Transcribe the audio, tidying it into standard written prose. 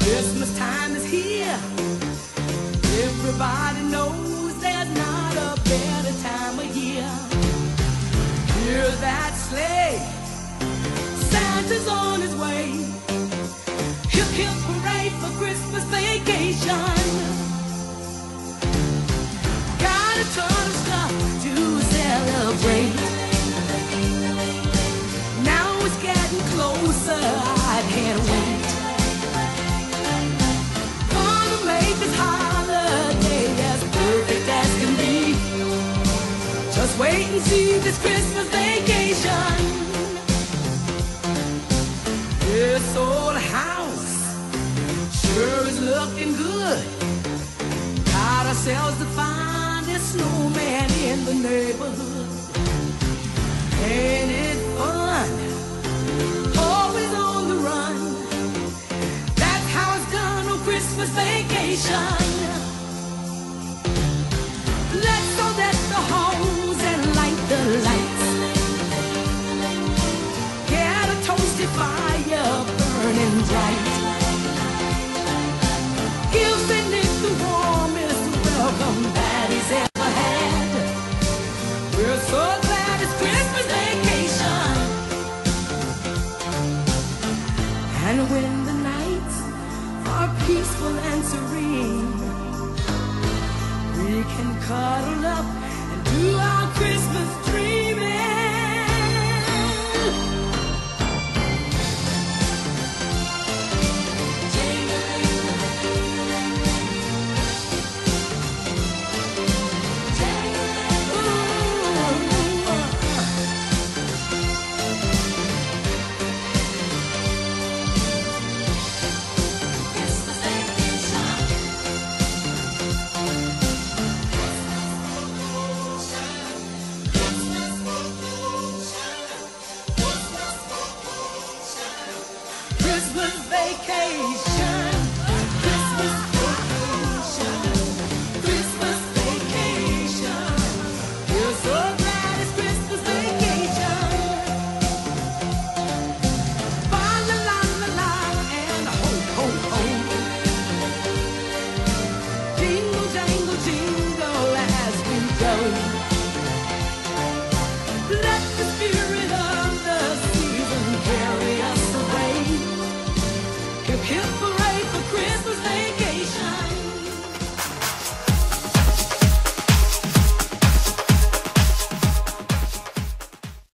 Christmas time is here. Everybody knows there's not a better time of year. Hear that sleigh, Santa's on his way. Hip hip hooray for Christmas vacation. Got a ton of stuff to celebrate. Now it's getting closer, I can't wait. Gonna make this holiday as perfect as can be. Just wait and see this Christmas vacation. This old house sure is looking good. Got ourselves the finest snowman in the neighborhood. Ain't it fun? Always on the run. That's how it's done on Christmas vacation.